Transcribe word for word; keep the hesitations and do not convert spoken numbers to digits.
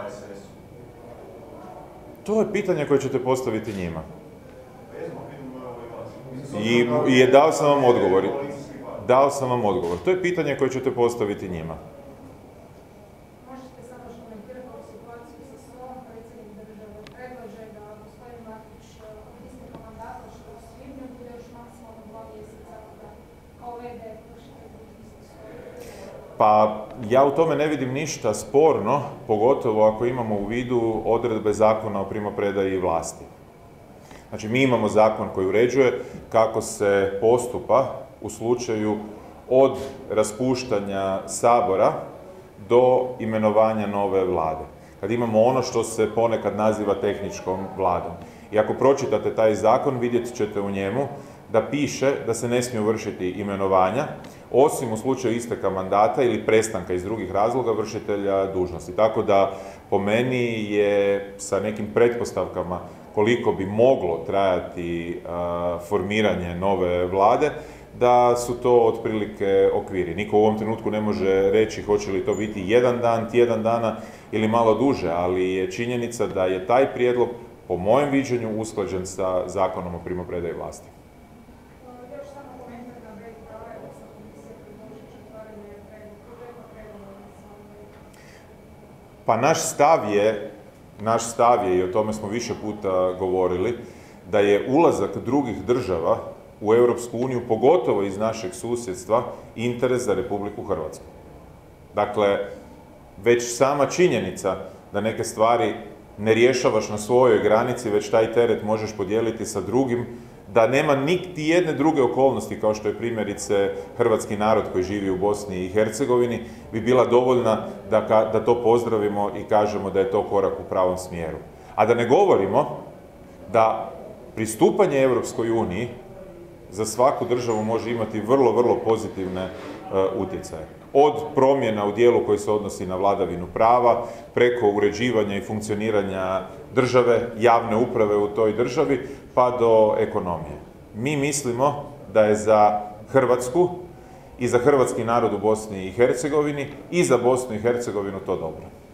H S S-u? To je pitanje koje ćete postaviti njima. I, i dao sam vam odgovor. Dao sam vam odgovor. To je pitanje koje ćete postaviti njima. Možete samo što komentirati ovu situaciju sa S O A-om, predsjednik države predlaže da gospodin Macek od isteka mandata što u svibnju bude još maksimalno dva mjeseca da kao V D vršite dužnosti S O A-e. Pa ja u tome ne vidim ništa sporno, pogotovo ako imamo u vidu odredbe zakona o primopredaji vlasti. Znači, mi imamo zakon koji uređuje kako se postupa u slučaju od raspuštanja Sabora do imenovanja nove vlade. Kad imamo ono što se ponekad naziva tehničkom vladom. I ako pročitate taj zakon, vidjet ćete u njemu da piše da se ne smiju vršiti imenovanja, osim u slučaju isteka mandata ili prestanka iz drugih razloga vršitelja dužnosti. Tako da, po meni je sa nekim pretpostavkama koliko bi moglo trajati a, formiranje nove vlade, da su to otprilike okviri. Niko u ovom trenutku ne može reći hoće li to biti jedan dan, tjedan dana ili malo duže, ali je činjenica da je taj prijedlog, po mojem viđenju, usklađen sa zakonom o primopredaji vlasti. Još samo komentar na B I H, evo sa komisije predložit će otvaranje budžetnog pregovora sa Pa naš stav je, naš stav je, i o tome smo više puta govorili, da je ulazak drugih država u Europsku uniju, pogotovo iz našeg susjedstva, interes za Republiku Hrvatsku. Dakle, već sama činjenica da neke stvari ne rješavaš na svojoj granici, već taj teret možeš podijeliti sa drugim, da nema niti jedne druge okolnosti, kao što je primjerice hrvatski narod koji živi u Bosni i Hercegovini, bi bila dovoljna da, da to pozdravimo i kažemo da je to korak u pravom smjeru. A da ne govorimo da pristupanje Europskoj uniji za svaku državu može imati vrlo, vrlo pozitivne uh, utjecaje. Od promjena u dijelu koji se odnosi na vladavinu prava, preko uređivanja i funkcioniranja države, javne uprave u toj državi, pa do ekonomije. Mi mislimo da je za Hrvatsku i za hrvatski narod u Bosni i Hercegovini i za Bosnu i Hercegovinu to dobro.